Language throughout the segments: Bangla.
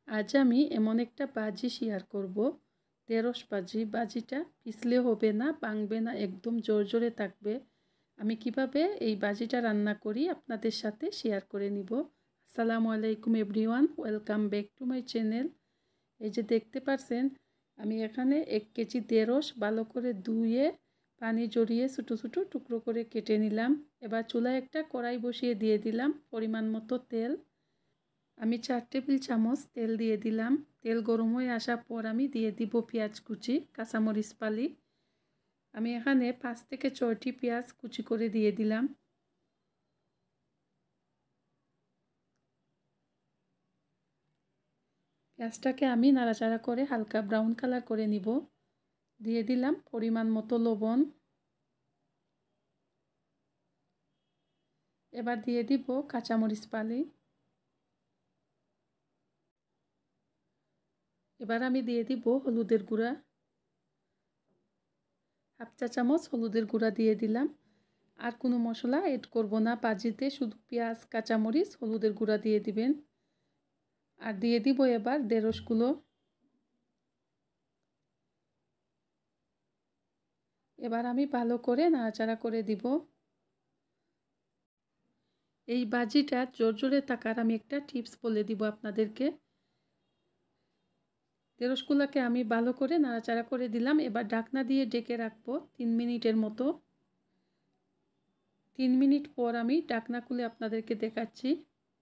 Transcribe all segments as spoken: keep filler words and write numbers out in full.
আজ আমি এমন একটা বাজি শেয়ার করব, ঢেঁড়স বাজি। বাজিটা পিছলে হবে না, ভাঙবে না, একদম জোরজোরে থাকবে। আমি কিভাবে এই বাজিটা রান্না করি আপনাদের সাথে শেয়ার করে নিব। আসসালামু আলাইকুম everyone, welcome back to my channel. এই যে দেখতে পাচ্ছেন, আমি এখানে এক কেজি ঢেঁড়স ভালো করে ধুয়ে পানি জড়িয়ে ছোটো ছোটো টুকরো করে কেটে নিলাম। এবার চুলায় একটা কড়াই বসিয়ে দিয়ে দিলাম পরিমাণ মতো তেল। আমি চার টেবিল চামচ তেল দিয়ে দিলাম। তেল গরম হয়ে আসার পর আমি দিয়ে দিব পেঁয়াজ কুচি, কাঁচামরিচ ফালি। আমি এখানে পাঁচ থেকে ছয়টি পেঁয়াজ কুচি করে দিয়ে দিলাম। পেঁয়াজটাকে আমি নাড়াচাড়া করে হালকা ব্রাউন কালার করে নিব। দিয়ে দিলাম পরিমাণ মতো লবণ। এবার দিয়ে দিব কাঁচামরিচ ফালি। এবার আমি দিয়ে দিব হলুদের গুঁড়া, হাফ চা চামচ হলুদের গুঁড়া দিয়ে দিলাম। আর কোনো মশলা এড করব না ভাজিতে, শুধু পেঁয়াজ, কাঁচামরিচ, হলুদের গুঁড়া দিয়ে দিবেন। আর দিয়ে দিব এবার ঢেঁড়সগুলো। এবার আমি ভালো করে নাড়াচাড়া করে দিব। এই ভাজিটা জোরজোরে থাকার আমি একটা টিপস বলে দিব আপনাদেরকে। ঢেঁড়সগুলোকে আমি ভালো করে নাড়াচাড়া করে দিলাম। এবার ঢাকনা দিয়ে ঢেকে রাখবো তিন মিনিটের মতো। তিন মিনিট পর আমি ঢাকনা খুলে আপনাদেরকে দেখাচ্ছি।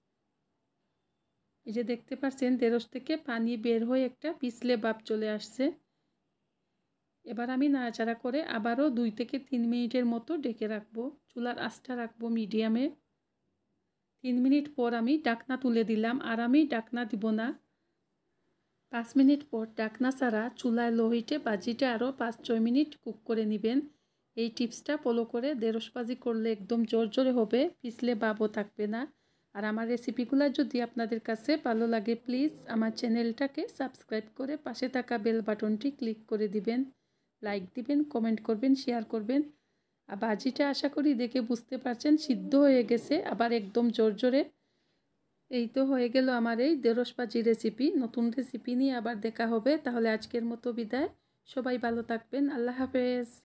এই যে দেখতে পাচ্ছেন, ঢেঁড়স থেকে পানি বের হয়ে একটা পিছলে ভাব চলে আসছে। এবার আমি নাড়াচাড়া করে আবারও দুই থেকে তিন মিনিটের মতো ঢেকে রাখবো। চুলার আঁচটা রাখবো মিডিয়ামে। তিন মিনিট পর আমি ঢাকনা তুলে দিলাম। আর আমি ঢাকনা দিব না। পাঁচ মিনিট পর ঢাকনা ছাড়া চুলায় লো হিটে ভাজিটা আরও পাঁচ ছয় মিনিট কুক করে নেবেন। এই টিপসটা ফলো করে ঢেঁড়স ভাজি করলে একদম জোরজোরে হবে, পিছলে ভাবও থাকবে না। আর আমার রেসিপিগুলো যদি আপনাদের কাছে ভালো লাগে, প্লিজ আমার চ্যানেলটাকে সাবস্ক্রাইব করে পাশে থাকা বেল বাটনটি ক্লিক করে দিবেন। লাইক দিবেন, কমেন্ট করবেন, শেয়ার করবেন। আর ভাজিটা আশা করি দেখে বুঝতে পারছেন সিদ্ধ হয়ে গেছে, আবার একদম জোরজোরে। এই তো হয়ে গেল আমার এই ঢেঁড়স ভাজি রেসিপি। নতুন রেসিপি নিয়ে আবার দেখা হবে। তাহলে আজকের মতো বিদায়। সবাই ভালো থাকবেন। আল্লাহ হাফেজ।